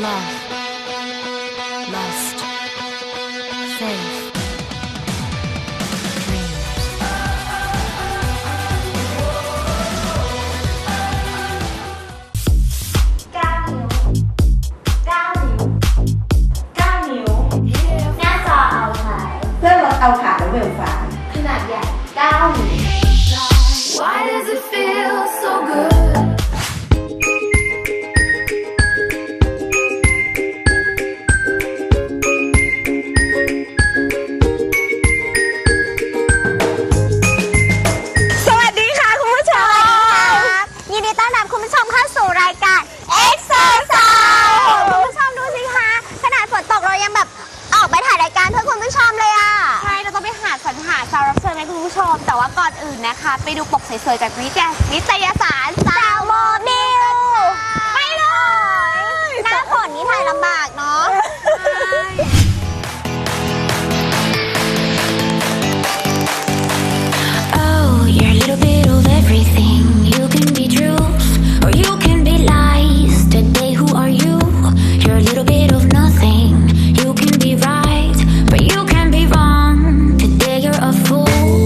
love, lust, faith, dreams. 9 นิ้วหน้าจอเอาถ่ายเพื่อลดเอาขาและเวลฟ้าขนาดใหญ่9 นิ้ว Why does it feel so good? แต่ว่าก่อนอื่นนะคะไปดูปกสวยๆจากนิตยสารสาวโมบิลไปเลยหน้าฝนนี่ถ่ายลำบากเนาะ Oh, you're a little bit of everything. You can be truth or you can be lies. Today, who are you? You're a little bit of nothing. You can be right, but you can be wrong. Today, you're a fool.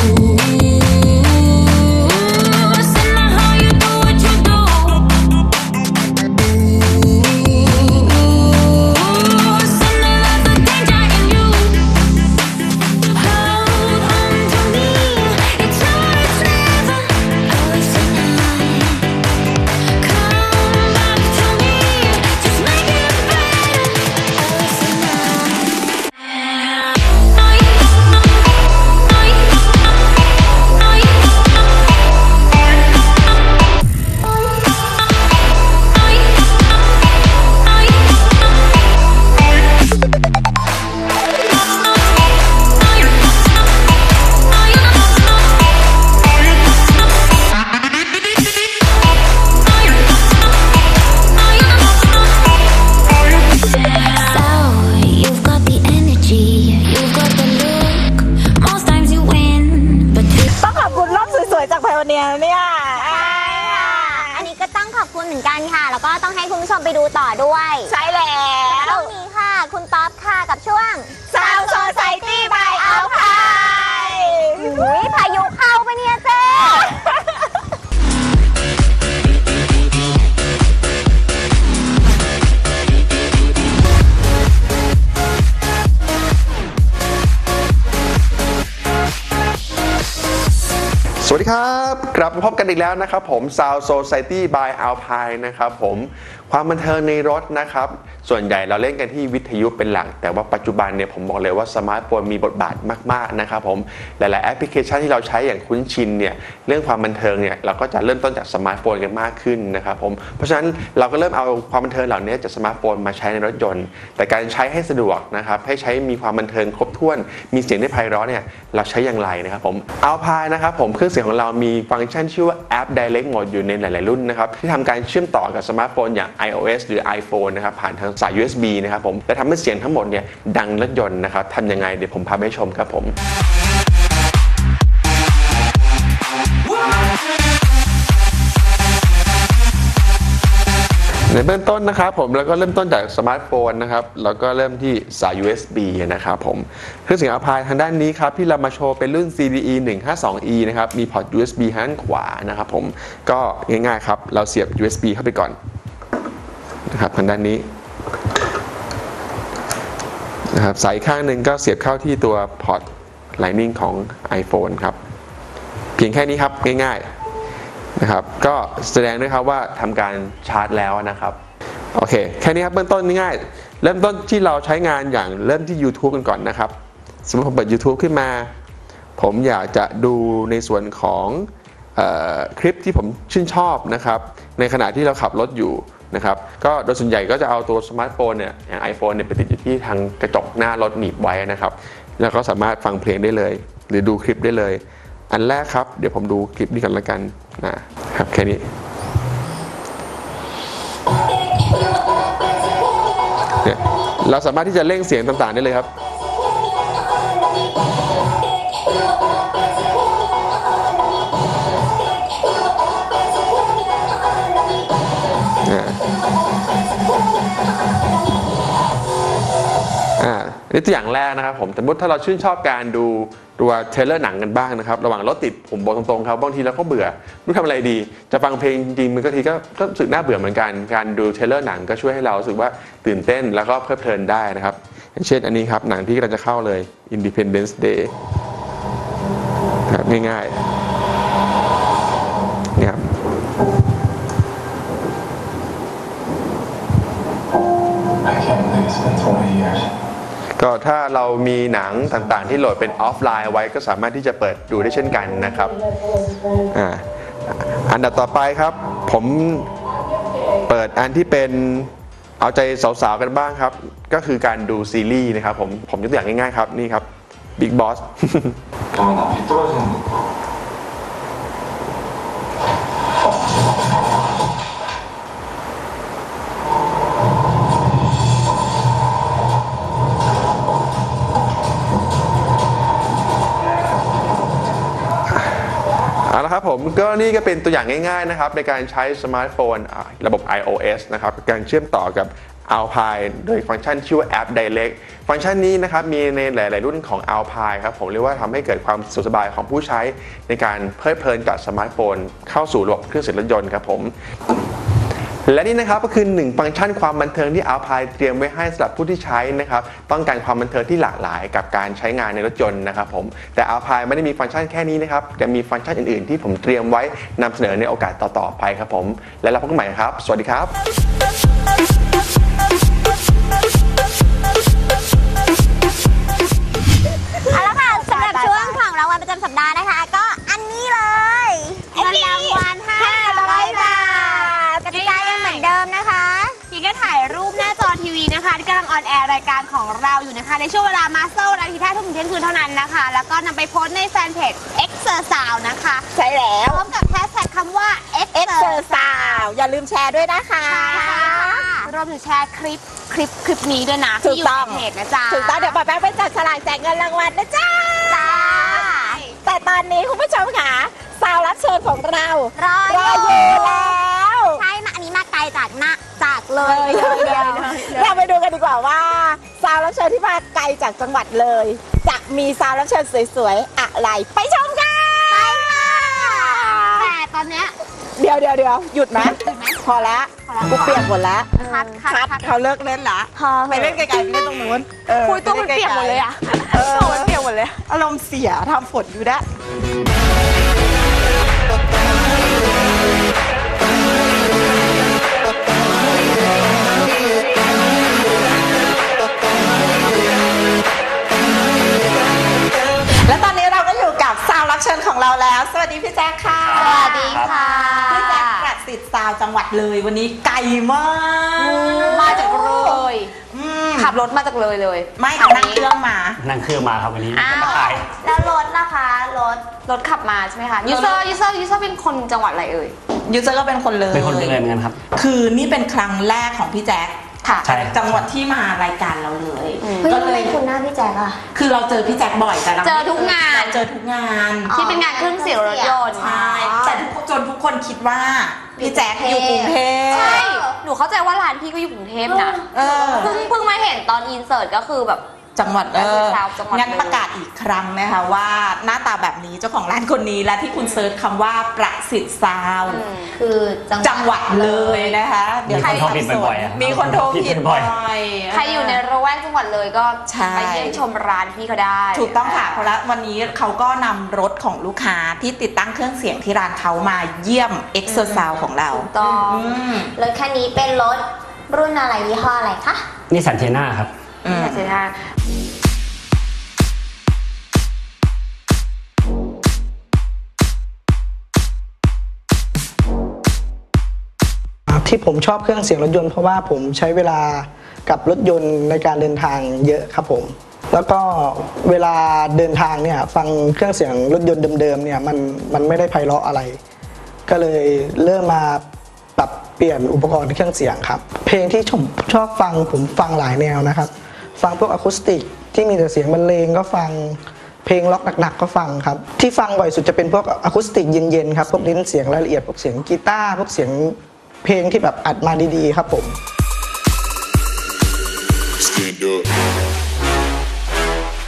อันนี้ก็ต้องขอบคุณเหมือนกันค่ะแล้วก็ต้องให้คุณผู้ชมไปดูต่อด้วยใช่แล้วช่วงนี้ค่ะคุณป๊อปค่ะกับช่วง Sound Society by Alpine พายุเข้าปะเนี่ยเจ๊สวัสดีครับกลับมาพบกันอีกแล้วนะครับผม Sound Society by Alpine นะครับผมความบันเทิงในรถนะครับส่วนใหญ่เราเล่นกันที่วิทยุเป็นหลักแต่ว่าปัจจุบันเนี่ยผมบอกเลยว่าสมาร์ทโฟนมีบทบาทมากๆนะครับผมหลายๆแอปพลิเคชันที่เราใช้อย่างคุ้นชินเนี่ยเรื่องความบันเทิงเนี่ยเราก็จะเริ่มต้นจากสมาร์ทโฟนกันมากขึ้นนะครับผมเพราะฉะนั้นเราก็เริ่มเอาความบันเทิงเหล่านี้จากสมาร์ทโฟนมาใช้ในรถยนต์แต่การใช้ให้สะดวกนะครับให้ใช้มีความบันเทิงครบถ้วนมีเสียงที่ไพเราะเนี่ยเราใช้อย่างไรนะครับผม Alpine นะครับผมเครื่องเสียงของเรามีฟังก์ชันชื่อว่า App Direct Mode อยู่ในหลายๆรุ่นนะครับที่ทำการเชื่อมต่อกับสมาร์ทโฟนอย่าง iOS หรือ iPhone นะครับผ่านทางสาย USB นะครับผมและทำให้เสียงทั้งหมดเนี่ยดังรถยนต์นะครับทำยังไงเดี๋ยวผมพาไปชมครับผมในเบื้องต้นนะครับผมแล้วก็เริ่มต้นจากสมาร์ทโฟนนะครับแล้วก็เริ่มที่สาย USB นะครับผมเครื่องเสียง Alpine ทางด้านนี้ครับที่เรามาโชว์เป็นรุ่น CDE 152E นะครับมีพอร์ต USB ทางด้านขวานะครับผมก็ง่ายๆครับเราเสียบ USB เข้าไปก่อนนะครับทางด้านนี้นะครับสายข้างหนึ่งก็เสียบเข้าที่ตัวพอร์ต Lightning ของ iPhone ครับเพียงแค่นี้ครับง่ายๆนะครับก็แสดงด้วยครับว่าทำการชาร์จแล้วนะครับโอเคแค่นี้ครับเบื้องต้นง่ายๆเริ่มต้นที่เราใช้งานอย่างเริ่มที่ YouTube กันก่อนนะครับสมมติผมเปิด YouTube ขึ้นมาผมอยากจะดูในส่วนของคลิปที่ผมชื่นชอบนะครับในขณะที่เราขับรถอยู่นะครับก็โดยส่วนใหญ่ก็จะเอาตัวสมาร์ทโฟนเนี่ยอย่าง iPhone เนี่ยไปติดอยู่ที่ทางกระจกหน้ารถหนีบไว้นะครับแล้วก็สามารถฟังเพลงได้เลยหรือดูคลิปได้เลยอันแรกครับเดี๋ยวผมดูคลิปนี้กันละกันนะครับแค่นี้เนี่ยเราสามารถที่จะเร่งเสียงต่างๆได้เลยครับนี่ตัวอย่างแรกนะครับผมสมมติถ้าเราชื่นชอบการดูตัวเทรลเลอร์หนังกันบ้างนะครับระหว่างรถติดผมบอกตรงๆครับบางทีเราก็เบื่อไม่ทำอะไรดีจะฟังเพลงจริงๆมันก็ทีก็รู้สึกน่าเบื่อเหมือนกันการดูเทรลเลอร์หนังก็ช่วยให้เรารู้สึกว่าตื่นเต้นแล้วก็เพลิดเพลินได้นะครับอย่างเช่นอันนี้ครับหนังที่กำลังจะเข้าเลย Independence Day แบบง่ายๆนี่ครับก็ถ้าเรามีหนังต่างๆที่โหลดเป็นออฟไลน์ไว้ก็สามารถที่จะเปิดดูได้เช่นกันนะครับอันดับต่อไปครับผมเปิดอันที่เป็นเอาใจสาวๆกันบ้างครับก็คือการดูซีรีส์นะครับผมยกตัวอย่างง่ายๆครับนี่ครับ Big Bossเอาละครับผมก็นี่ก็เป็นตัวอย่างง่ายๆนะครับในการใช้สมาร์ทโฟนระบบ iOS นะครับการเชื่อมต่อกับ Alpine โดยฟังก์ชันชื่อว่า App Direct ฟังก์ชันนี้นะครับมีในหลายๆรุ่นของ Alpine ครับผมเรียกว่าทำให้เกิดความสะดวกสบายของผู้ใช้ในการเพลิดเพลินกับสมาร์ทโฟนเข้าสู่ระบบเครื่องเสียงรถยนต์ครับผมและนี่นะครับก็คือ1ฟังก์ชันความบันเทิงที่ Alpine เตรียมไว้ให้สำหรับผู้ที่ใช้นะครับต้องการความบันเทิงที่หลากหลายกับการใช้งานในรถยนต์นะครับผมแต่ Alpine ไม่ได้มีฟังก์ชันแค่นี้นะครับยังมีฟังก์ชันอื่นๆที่ผมเตรียมไว้นำเสนอในโอกาสต่อๆไปครับผมและเราพบกันใหม่ครับสวัสดีครับเอาละค่ะสำหรับช่วงของรางวัลประจำสัปดาห์นะคะก็อันนี้เลยเงินรางวัล500 บาทกติกายังเหมือนเดิมนะคะพี่ก็ถ่ายรูปหน้าจอทีวีนะคะที่กำลังออนแอร์รายการของเราอยู่นะคะในช่วงเวลามาสเตอร์วันอาทิตย์5 ทุ่มถึงเที่ยงคืนเท่านั้นนะคะแล้วก็นำไปโพสต์ในแฟนเพจ Exersound นะคะใช่แล้วพร้อมกับแฮชแท็กคำว่า Exersound อย่าลืมแชร์ด้วยนะคะรวมถึงแชร์คลิปนี้ด้วยนะที่อยู่ในเพจนะจ๊ะถูกต้องเดี๋ยวปอแป้งไปจัดฉลากแจกเงินรางวัลนะจ๊ะแต่ตอนนี้คุณผู้ชมค่ะสาวรับเชิญของเรารออยู่แล้วใช่มาอันนี้มาไกลจากเลยเราไปดูกันดีกว่าว่าสาวรับเชิญที่มาไกลจากจังหวัดเลยจะมีสาวรับเชิญสวยๆอะไรไปชมกันไปค่ะแต่ตอนเนี้ยเดี๋ยวหยุดไหมพอแล้วกูเปียกหมดแล้วคัดเขาเลิกเล่นละไปเล่นไกลๆไปเล่นตรงนู้นคุยตัวมันเปียกหมดเลยอ่ะมันเปียกหมดเลยอารมณ์เสียทำฝนอยู่ได้และตอนนี้เราก็อยู่กับสาวรับเชิญของเราแล้วสวัสดีพี่แจ๊คค่ะสวัสดีค่ะพี่แจ๊คประสิทธิ์สาวจังหวัดเลยวันนี้ไกลมากมาจากเลยขับรถมาจากเลยไม่นั่งเครื่องมาครับวันนี้มาขายแล้วรถล่ะคะรถขับมาใช่ไหมคะยูเซอร์เป็นคนจังหวัดอะไรเอ่ยยูเซอร์ก็เป็นคนเลยเหมือนกันครับคือนี่เป็นครั้งแรกของพี่แจ๊คจังหวัดที่มารายการเราเลยก็เลยคุณหน้าพี่แจ๊คอะคือเราเจอพี่แจ๊คบ่อยแต่เราเจอทุกงานที่เป็นงานเครื่องเสียงรถยนต์ใช่แต่จนทุกคนคิดว่าพี่แจ๊คอยู่กรุงเทพใช่หนูเข้าใจว่าร้านพี่ก็อยู่กรุงเทพนะเพิ่งมาเห็นตอนอินเสิร์ตก็คือแบบจังหวัดงั้นประกาศอีกครั้งนะคะว่าหน้าตาแบบนี้เจ้าของร้านคนนี้และที่คุณเซิร์ชคำว่าประสิทธิ์ซาวคือจังหวัดเลยนะคะเดี๋ยวใครสับสนมีคนโทรผิดบ่อยใครอยู่ในระแวกจังหวัดเลยก็ไปเยี่ยมชมร้านพี่เขาได้ถูกต้องค่ะเพราะวันนี้เขาก็นำรถของลูกค้าที่ติดตั้งเครื่องเสียงที่ร้านเขามาเยี่ยม Exersound ของเราถูกต้องรถคันนี้เป็นรถรุ่นอะไรยี่ห้ออะไรคะนิสสันเทน่าครับนิสสันเทน่าที่ผมชอบเครื่องเสียงรถยนต์เพราะว่าผมใช้เวลากับรถยนต์ในการเดินทางเยอะครับผมแล้วก็เวลาเดินทางเนี่ยฟังเครื่องเสียงรถยนต์เดิมๆเนี่ยมันไม่ได้ไพเราะอะไรก็เลยเริ่มมาปรับเปลี่ยนอุปกรณ์เครื่องเสียงครับเพลงที่ผมชอบฟังผมฟังหลายแนวนะครับฟังพวกอะคูสติกที่มีแต่เสียงบรรเลงก็ฟังเพลงล็อกหนักๆก็ฟังครับที่ฟังบ่อยสุดจะเป็นพวกอะคูสติกเย็นๆครับพวกเน้นเสียงรายละเอียดพวกเสียงกีตาร์พวกเสียงเพลงที่แบบอัดมาดีๆครับผม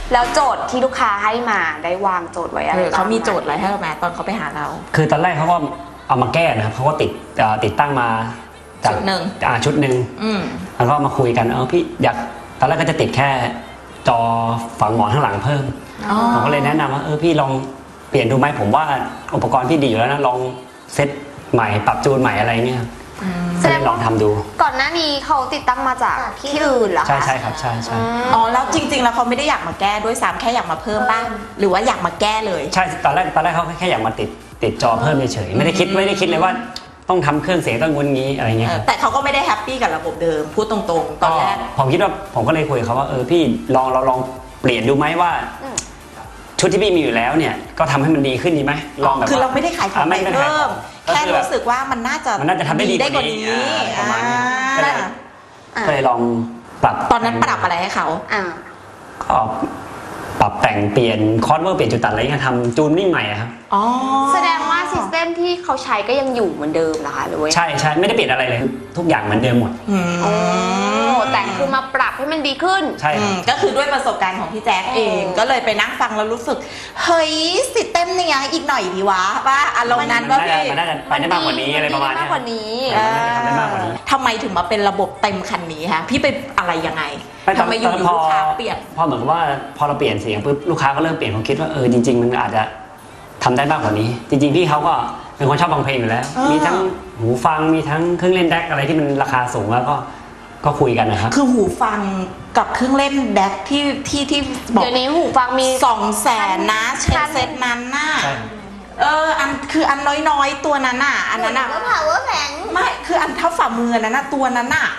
แล้วโจทย์ที่ลูกค้าให้มาได้วางโจทย์ไว้อะไรบ้างเขามีโจทย์อะไรให้เราไหมตอนเขาไปหาเราคือตอนแรกเขาก็เอามาแก้นะครับเขาก็ติดตั้งมาจากชุดหนึ่งชุดหนึ่ง แล้วก็มาคุยกันพี่อยากตอนแรกก็จะติดแค่จอฝังหมอนข้างหลังเพิ่มผมก็เลยแนะนำว่าพี่ลองเปลี่ยนดูไหมผมว่าอุปกรณ์พี่ดีอยู่แล้วนะลองเซตใหม่ปรับจูนใหม่อะไรเงี้ยก็เลยลองทำดูก่อนหน้านี้เขาติดตั้งมาจากที่อื่นเหรอคะใช่ครับใช่อ๋อแล้วจริงๆแล้วเขาไม่ได้อยากมาแก้ด้วยซ้ำแค่อยากมาเพิ่มบ้างหรือว่าอยากมาแก้เลยใช่ตอนแรกเขาแค่อยากมาติดจอเพิ่มเฉยๆไม่ได้คิดเลยว่าต้องทำเครื่องเสียงต้องงุนงี้อะไรเงี้ยแต่เขาก็ไม่ได้แฮปปี้กับระบบเดิมพูดตรงๆตอนแรกผมคิดว่าผมก็เลยคุยกับเขาว่าพี่เราลองเปลี่ยนดูไหมว่าชุดที่พี่มีอยู่แล้วเนี่ยก็ทำให้มันดีขึ้นดีไหมลองแบบคือเราไม่ได้ขายของใหม่เพิ่มแค่รู้สึกว่ามันน่าจะทำได้กว่านี้ประมาณนี้ก็เลยลองปรับตอนนั้นปรับอะไรให้เขาก็ปรับแต่งเปลี่ยนคอร์สเวอร์เปลี่ยนจุดตัดอะไรเงี้ยทำจูนนิ่งใหม่ครับแสดงว่าซิสเต็มที่เขาใช้ก็ยังอยู่เหมือนเดิมนะคะหรือว่าใช่ไม่ได้เปลี่ยนอะไรเลยทุกอย่างเหมือนเดิมหมดแต่คือมาปรับให้มันดีขึ้นใช่ก็คือด้วยประสบการณ์ของพี่แจ๊คเองก็เลยไปนั่งฟังแล้วรู้สึกเฮ้ยซิสเต็มเนี่ยอีกหน่อยดีวะว่าอารมณ์นั้นว่าพี่มันน่าจะไปได้มากกว่านี้อะไรประมาณนี้ทำไมถึงมาเป็นระบบเต็มคันนี้คะพี่ไปอะไรยังไงทำไมอยู่ลูกค้าเปลี่ยนพอเหมือนว่าพอเราเปลี่ยนเสียงปุ๊บลูกค้าก็เริ่มเปลี่ยนผมคิดว่าจริงๆมันอาจจะทำได้มากกว่านี้จริงๆพี่เขาก็เป็นคนชอบฟังเพลงอยู่แล้วมีทั้งหูฟังมีทั้งเครื่องเล่นแดกอะไรที่มันราคาสูงแล้วก็คุยกันนะครับคือหูฟังกับเครื่องเล่นแดกที่บอกเดี๋ยวนี้หูฟังมี 200,000นะเซตนั้นน่ะอันน้อยๆตัวนั้นน่ะอันนั้นน่ะก็ power bank ไม่คืออันเท่าฝ่ามือนั้นน่ะตัวนั้นน่ะ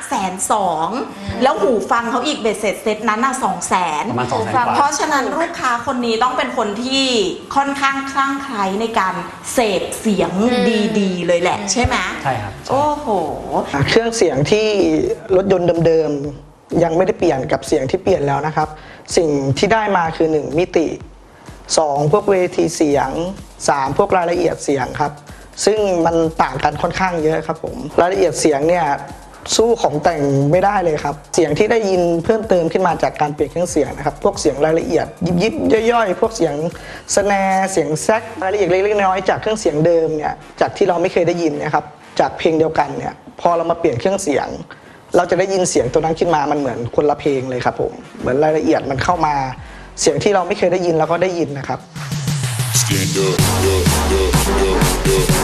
120,000แล้วหูฟังเขาอีกเบ็ดเสร็จนั้นน่ะ200,000 ประมาณ200,000 เพราะฉะนั้นลูกค้าคนนี้ต้องเป็นคนที่ค่อนข้างคลั่งไคล้ในการเสพเสียงดีๆเลยแหละใช่ไหมใช่ครับโอ้โหเครื่องเสียงที่รถยนต์เดิมๆยังไม่ได้เปลี่ยนกับเสียงที่เปลี่ยนแล้วนะครับสิ่งที่ได้มาคือ1มิติ2พวกเวทีเสียง3พวกรายละเอียดเสียงครับซึ่งมันต่างกันค่อนข้างเยอะครับผมรายละเอียดเสียงเนี่ยสู้ของแต่งไม่ได้เลยครับเสียงที่ได้ยินเพิ่มเติมขึ้นมาจากการเปลี่ยนเครื่องเสียงนะครับพวกเสียงรายละเอียดยิบย่อยๆพวกเสียงสแนร์เสียงแซกรายละเอียดเล็กๆน้อยๆจากเครื่องเสียงเดิมเนี่ยจากที่เราไม่เคยได้ยินนะครับจากเพลงเดียวกันเนี่ยพอเรามาเปลี่ยนเครื่องเสียงเราจะได้ยินเสียงตัวนั้นขึ้นมามันเหมือนคนละเพลงเลยครับผมเหมือนรายละเอียดมันเข้ามาเสียงที่เราไม่เคยได้ยินเราก็ได้ยินนะครับ